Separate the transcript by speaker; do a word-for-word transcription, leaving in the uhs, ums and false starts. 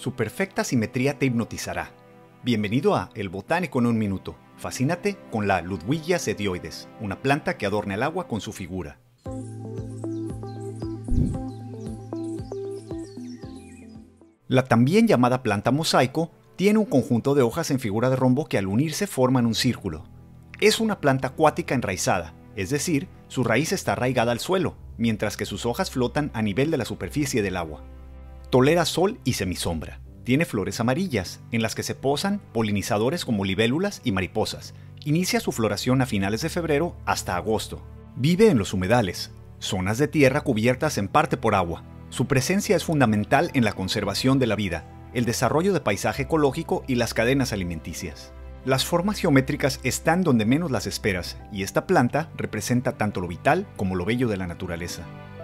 Speaker 1: Su perfecta simetría te hipnotizará. Bienvenido a El Botánico en un Minuto. Fascínate con la Ludwigia sedioides, una planta que adorna el agua con su figura. La también llamada planta mosaico tiene un conjunto de hojas en figura de rombo que al unirse forman un círculo. Es una planta acuática enraizada, es decir, su raíz está arraigada al suelo, mientras que sus hojas flotan a nivel de la superficie del agua. Tolera sol y semisombra. Tiene flores amarillas, en las que se posan polinizadores como libélulas y mariposas. Inicia su floración a finales de febrero hasta agosto. Vive en los humedales, zonas de tierra cubiertas en parte por agua. Su presencia es fundamental en la conservación de la vida, el desarrollo de paisaje ecológico y las cadenas alimenticias. Las formas geométricas están donde menos las esperas, y esta planta representa tanto lo vital como lo bello de la naturaleza.